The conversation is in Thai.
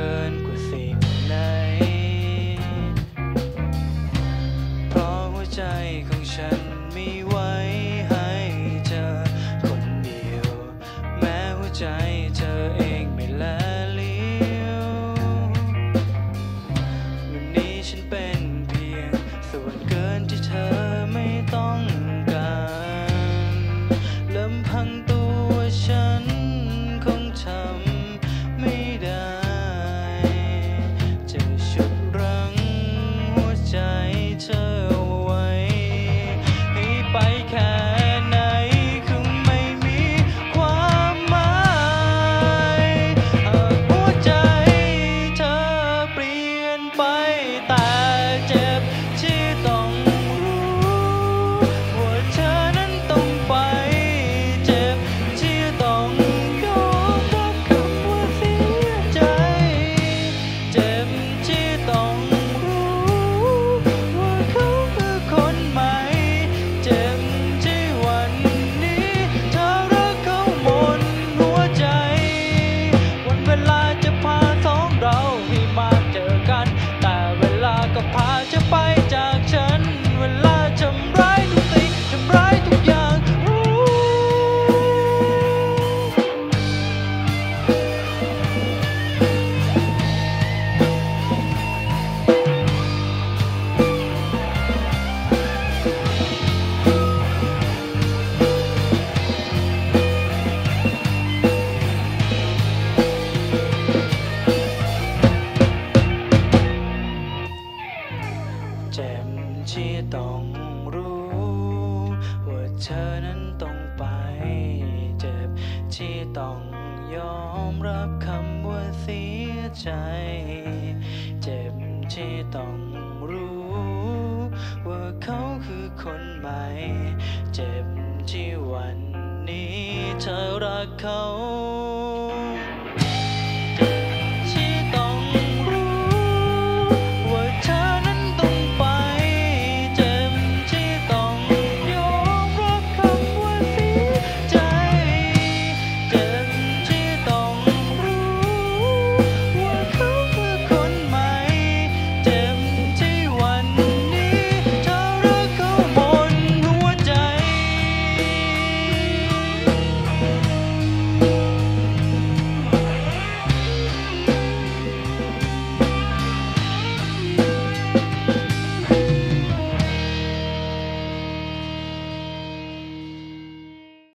กินกว่าสิ่งไหนเพราะหัวใจของฉันมีไว้ให้เธอคนเดียวแม้หัวใจเธอเองไม่แลเลี้ยววันนี้ฉันเป็นเพียงส่วนเกินที่เธอไม่ต้องการลำพังตัวฉันคงทำไม่ได้จะฉุดรั้งหัวใจเธอไว้ให้ไปแค่ไหนคงไม่มีความหมายหากหัวใจเธอเปลี่ยนไปแต่เจ็บที่ต้องรู้ว่าเธอนั้นต้องไปเจ็บที่ต้องยอมรับคำว่าเสียใจเจ็บที่ต้องรู้ว่าเขาคือคนใหม่เจ็บที่วันนี้เธอรักเขาหมดหัวใจวันเวลาจะพาสองเราให้มาเจอกันแต่เวลาก็พาจะไปจากฉันเวลาทำร้ายทุกสิ่งทำร้ายทุกอย่างเจ็บที่ต้องรู้ว่าเธอนั้นต้องไปเจ็บที่ต้องยอมรับคำว่าเสียใจเจ็บที่ต้องรู้ว่าเขาคือคนใหม่เจ็บที่วันนี้เธอรักเขา